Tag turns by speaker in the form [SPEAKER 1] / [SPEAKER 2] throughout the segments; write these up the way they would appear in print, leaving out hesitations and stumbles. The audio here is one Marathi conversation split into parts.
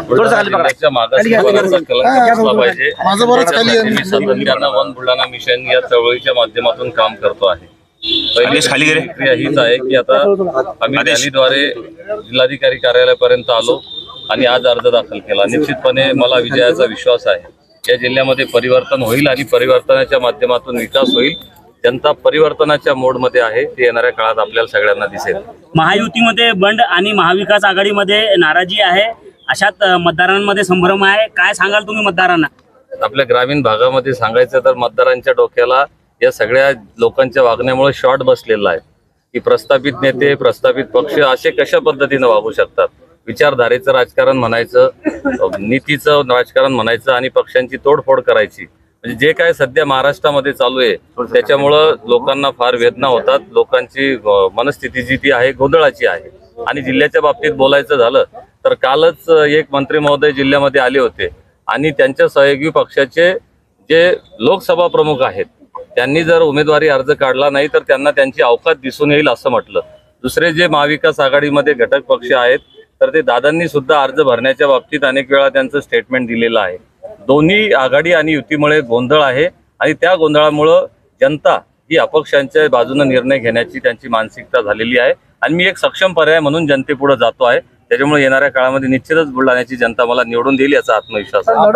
[SPEAKER 1] जिल्ह्याच्या मागासवर्गीयांचा कलंक असला पाहिजे। मी सातत्यानं वन बुलढाणा मिशन या चळवळीच्या माध्यमातून काम करतो आहे। पहिली प्रक्रिया हीच आहे की आता आम्ही रॅलीद्वारे जिल्हाधिकारी कार्यालयापर्यंत आलो आणि आज अर्ज दाखल केला। निश्चितपणे मला विजयाचा विश्वास आहे। या जिल्ह्यामध्ये परिवर्तन होईल आणि परिवर्तनाच्या माध्यमातून विकास होईल। जनता परिवर्तनाच्या मोडमध्ये आहे, ते येणाऱ्या काळात आपल्याला सगळ्यांना दिसेल।
[SPEAKER 2] महायुतीमध्ये बंड आणि महाविकास आघाडीमध्ये नाराजी आहे, अशात मतदारांमध्ये संभ्रम आहे। काय सांगाल तुम्ही मतदारांना?
[SPEAKER 1] आपल्या ग्रामीण भागामध्ये सांगायचं तर मतदारांच्या डोक्याला या सगळ्या लोकांच्या वागण्यामुळे शॉर्ट बसलेला आहे की प्रस्थापित नेते, प्रस्थापित पक्ष असे कशा पद्धतीने वागू शकतात। विचारधारेचं राजकारण म्हणायचं, नीतीचं राजकारण म्हणायचं आणि पक्षांची तोडफोड करायची, म्हणजे जे काय सध्या महाराष्ट्रामध्ये चालू आहे त्याच्यामुळं लोकांना फार वेदना होतात। लोकांची मनस्थिती जी ती आहे गोंधळाची आहे। आणि जिल्ह्याच्या बाबतीत बोलायचं झालं तर कालच एक मंत्री महोदय जिल्ह्यामध्ये आले होते आणि त्यांच्या सहयोगी पक्षाचे जे लोकसभा प्रमुख आहेत त्यांनी जर उमेदवारी अर्ज काढला नाही तर त्यांना त्यांची अवकात दिसून येईल असं म्हटलं। दुसरे जे महाविकास आघाडीमध्ये घटक पक्ष आहेत तर ते दादांनी सुद्धा अर्ज भरण्याच्या बाबतीत अनेक वेळा त्यांचं स्टेटमेंट दिलेलं आहे। दोन्ही आघाडी आणि युतीमुळे गोंधळ आहे आणि त्या गोंधळामुळे जनता ही अपक्षांच्या बाजूने निर्णय घेण्याची त्यांची मानसिकता झालेली आहे आणि मी एक सक्षम पर्याय म्हणून जनतेपुढे जातो आहे। त्याच्यामुळे येणाऱ्या काळामध्ये निश्चितच बुलढाण्याची जनता मला निवडून देईल याचा आत्मविश्वास आहे।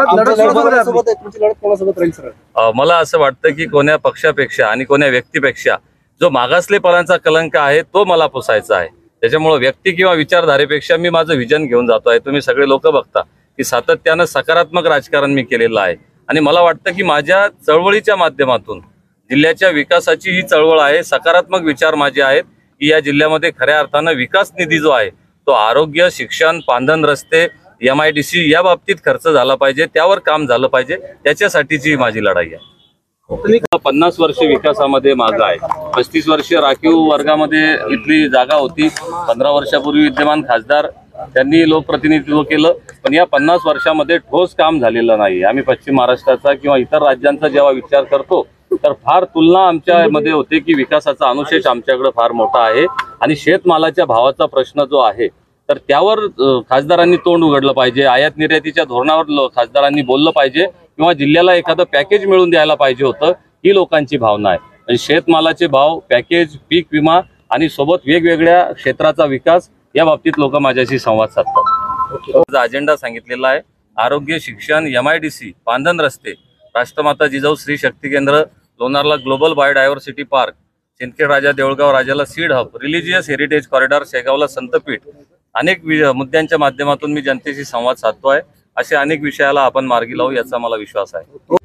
[SPEAKER 1] मला असं वाटतं की कोण्या पक्षापेक्षा आणि कोण्या व्यक्तीपेक्षा जो मागासलेपणाचा कलंक आहे तो मला पुसायचा आहे। त्याच्यामुळे व्यक्ती किंवा विचारधारेपेक्षा मी माझं विजन घेऊन जातो आहे। तुम्ही सगळे लोक बघता की सातत्यानं सकारात्मक राजकारण मी केलेलं आहे आणि मला वाटतं की माझ्या चळवळीच्या माध्यमातून जिल्ह्याच्या विकासाची ही चळवळ आहे। सकारात्मक विचार माझे आहेत की या जिल्ह्यामध्ये खऱ्या अर्थानं विकास निधी जो आहे तो आरोग्य, शिक्षण, पांधन रस्ते, MIDC या बाबतीत खर्च झाला पाहिजे, त्यावर काम झालं पाहिजे, त्याच्यासाठीची माझी लढाई आहे। 50 वर्ष विकासामध्ये मागे आहे। 35 वर्ष राखीव वर्गामध्ये इथली जागा होती। 15 वर्षापूर्वी विद्यमान खासदार त्यांनी लोकप्रतिनिधित्व केलं, पण या 50 वर्षामध्ये ठोस काम झालेलं नाही। आम्ही पश्चिम महाराष्ट्राचा किंवा इतर राज्यांचा जेव्हा विचार करतो तर फार तुलना आमच्यामध्ये होते की विकासाचा अनुशेष आमच्याकडे फार मोठा आहे आणि शेतमालाच्या भावाचा प्रश्न जो आहे तर त्यावर खासदारांनी तोंड उघडलं पाहिजे। आयात निर्यातीच्या धोरणावर खासदारांनी बोललं पाहिजे किंवा जिल्ह्याला एखादं पॅकेज मिळून द्यायला पाहिजे होतं, ही लोकांची भावना आहे। म्हणजे शेतमालाचे भाव, पॅकेज, पीक विमा आणि सोबत वेगवेगळ्या क्षेत्राचा विकास या बाबतीत लोक माझ्याशी संवाद साधतात। अजेंडा सांगितलेला आहे आरोग्य, शिक्षण, MIDC, पांधन रस्ते, राष्ट्रमाता जिजाऊ स्त्री शक्ती केंद्र, लोणारला global biodiversity park, Sindkhed Raja Deulgaon राजाला seed hub, religious heritage corridor, शेगावला संतपीठ, अनेक मुद्द्यांच्या माध्यमातून मी जनतेशी संवाद साधतो आहे। असे अनेक विषयाला आपण मार्गी लावू याचा मला विश्वास आहे।